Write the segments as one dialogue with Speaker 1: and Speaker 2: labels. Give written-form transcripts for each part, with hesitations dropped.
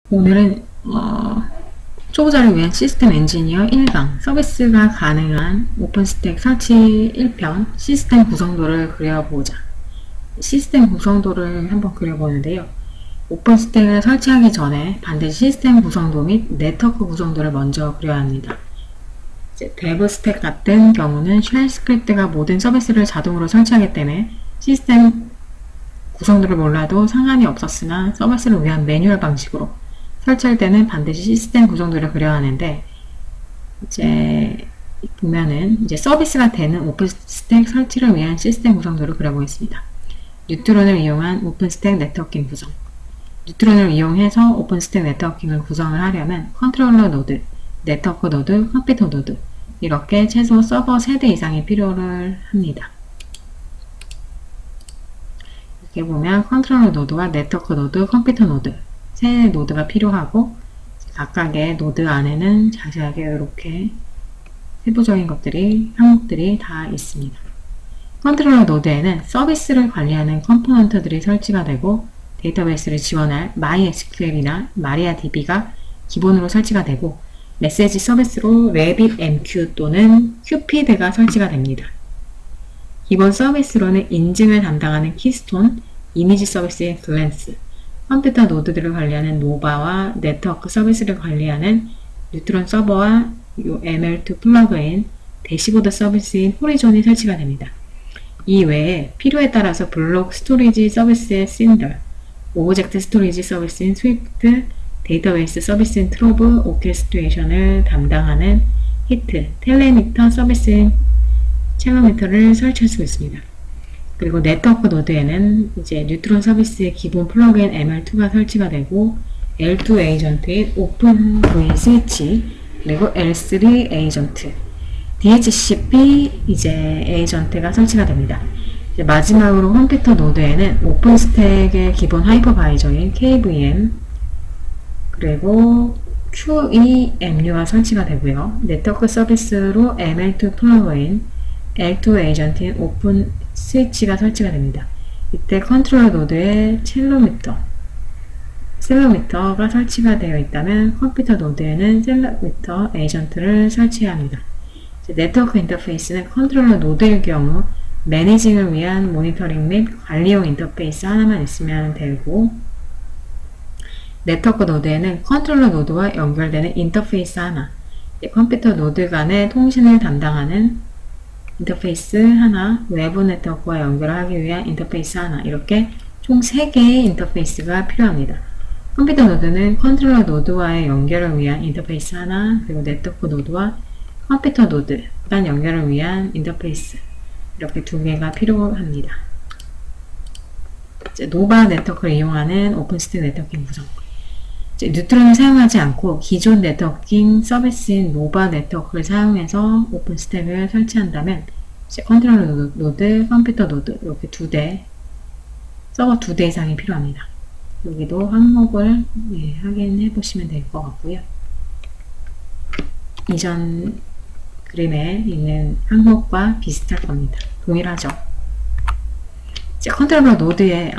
Speaker 1: 오늘은 초보자를 위한 시스템 엔지니어 1강 서비스가 가능한 오픈스택 설치 1편 시스템 구성도를 그려보자. 시스템 구성도를 한번 그려보는데요. 오픈스택을 설치하기 전에 반드시 시스템 구성도 및 네트워크 구성도를 먼저 그려야 합니다. 데브스택 같은 경우는 쉘 스크립트가 모든 서비스를 자동으로 설치하기 때문에 시스템 구성도를 몰라도 상관이 없었으나 서비스를 위한 매뉴얼 방식으로 설치할 때는 반드시 시스템 구성도를 그려야 하는데, 보면은 서비스가 되는 오픈스택 설치를 위한 시스템 구성도를 그려보겠습니다. 뉴트론을 이용한 오픈스택 네트워킹 구성. 뉴트론을 이용해서 오픈스택 네트워킹을 구성을 하려면 컨트롤러 노드, 네트워크 노드, 컴퓨터 노드 이렇게 최소 서버 3대 이상이 필요를 합니다. 이렇게 보면 컨트롤러 노드와 네트워크 노드, 컴퓨터 노드 세 노드가 필요하고, 각각의 노드 안에는 자세하게 이렇게 세부적인 것들이, 항목들이 다 있습니다. 컨트롤러 노드에는 서비스를 관리하는 컴포넌트들이 설치가 되고, 데이터베이스를 지원할 MySQL이나 MariaDB가 기본으로 설치가 되고, 메시지 서비스로 RabbitMQ 또는 Cupid가 설치가 됩니다. 기본 서비스로는 인증을 담당하는 키스톤, 이미지 서비스인 글랜스, 컴퓨터 노드들을 관리하는 노바와 네트워크 서비스를 관리하는 뉴트론 서버와 ML2 플러그인, 대시보드 서비스인 호리존이 설치가 됩니다. 이 외에 필요에 따라서 블록 스토리지 서비스의 신더, 오브젝트 스토리지 서비스인 스위프트, 데이터베이스 서비스인 트로브, 오케스트레이션을 담당하는 히트, 텔레미터 서비스인 첼로미터를 설치할 수 있습니다. 그리고 네트워크 노드에는 뉴트론 서비스의 기본 플러그인 ML2가 설치가 되고, L2 에이전트인 오픈V 스위치, 그리고 L3 에이전트, DHCP 에이전트가 설치가 됩니다. 마지막으로 컴퓨터 노드에는 오픈스택의 기본 하이퍼바이저인 KVM, 그리고 QEMU가 설치가 되고요. 네트워크 서비스로 ML2 플러그인, L2 에이전트인 오픈 스위치가 설치가 됩니다. 이때 컨트롤러 노드에 셀러미터가 설치가 되어 있다면 컴퓨터 노드에는 셀러미터 에이전트를 설치해야 합니다. 네트워크 인터페이스는 컨트롤러 노드일 경우 매니징을 위한 모니터링 및 관리용 인터페이스 하나만 있으면 되고, 네트워크 노드에는 컨트롤러 노드와 연결되는 인터페이스 하나, 컴퓨터 노드 간의 통신을 담당하는 인터페이스 하나, 외부 네트워크와 연결하기 위한 인터페이스 하나, 이렇게 총 3개의 인터페이스가 필요합니다. 컴퓨터 노드는 컨트롤러 노드와의 연결을 위한 인터페이스 하나, 그리고 네트워크 노드와 컴퓨터 노드 간 연결을 위한 인터페이스, 이렇게 2개가 필요합니다. 노바 네트워크를 이용하는 오픈스택 네트워킹 구성. 뉴트론을 사용하지 않고 기존 네트워킹 서비스인 노바 네트워크를 사용해서 오픈스택을 설치한다면 컨트롤러 노드, 컴퓨터 노드 이렇게 2대, 서버 2대 이상이 필요합니다. 여기도 항목을 확인해 보시면 될 것 같고요. 이전 그림에 있는 항목과 비슷할 겁니다. 동일하죠. 컨트롤러 노드에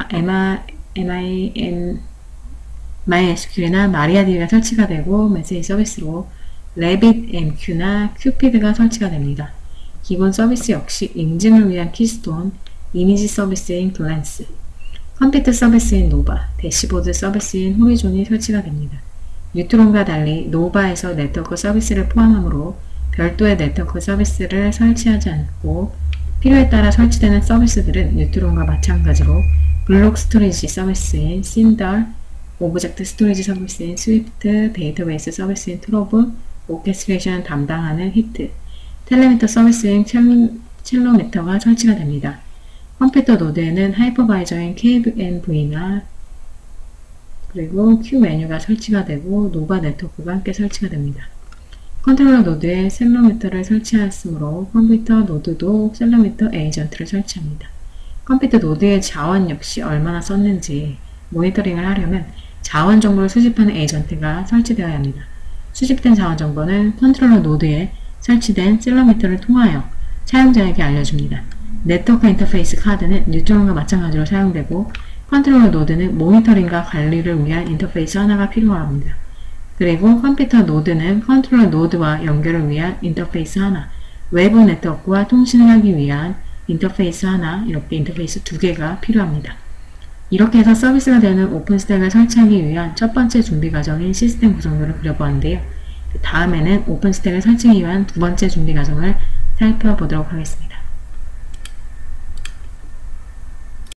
Speaker 1: MySQL이나 MariaDB가 설치가 되고, 메시지 서비스로 RabbitMQ나 Cupid가 설치가 됩니다. 기본 서비스 역시 인증을 위한 키스톤, 이미지 서비스인 글랜스, 컴퓨터 서비스인 노바, 대시보드 서비스인 호리존이 설치가 됩니다. 뉴트론과 달리 노바에서 네트워크 서비스를 포함하므로 별도의 네트워크 서비스를 설치하지 않고, 필요에 따라 설치되는 서비스들은 뉴트론과 마찬가지로 블록 스토리지 서비스인 신더, 오브젝트 스토리지 서비스인 스위프트, 데이터베이스 서비스인 트로브, 오케스트레이션 담당하는 히트, 텔레미터 서비스인 첼로미터가 설치가 됩니다. 컴퓨터 노드에는 하이퍼바이저인 KVM나 그리고 Q메뉴가 설치가 되고, 노바 네트워크가 함께 설치가 됩니다. 컨트롤러 노드에 셀러미터를 설치하였으므로 컴퓨터 노드도 셀러미터 에이전트를 설치합니다. 컴퓨터 노드의 자원 역시 얼마나 썼는지 모니터링을 하려면 자원 정보를 수집하는 에이전트가 설치되어야 합니다. 수집된 자원 정보는 컨트롤러 노드에 설치된 셀러미터를 통하여 사용자에게 알려줍니다. 네트워크 인터페이스 카드는 뉴트론과 마찬가지로 사용되고, 컨트롤러 노드는 모니터링과 관리를 위한 인터페이스 하나가 필요합니다. 그리고 컴퓨터 노드는 컨트롤러 노드와 연결을 위한 인터페이스 하나, 외부 네트워크와 통신을 하기 위한 인터페이스 하나, 이렇게 인터페이스 두 개가 필요합니다. 이렇게 해서 서비스가 되는 오픈스택을 설치하기 위한 첫 번째 준비 과정인 시스템 구성도를 그려보았는데요. 다음에는 오픈스택을 설치하기 위한 두 번째 준비 과정을 살펴보도록 하겠습니다.